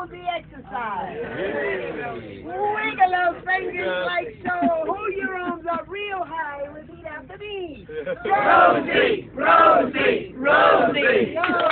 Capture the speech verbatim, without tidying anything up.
Rosie Exercise. Wiggle those fingers like so. Hold your arms up real high and repeat after me. Rosie, Rosie, Rosie.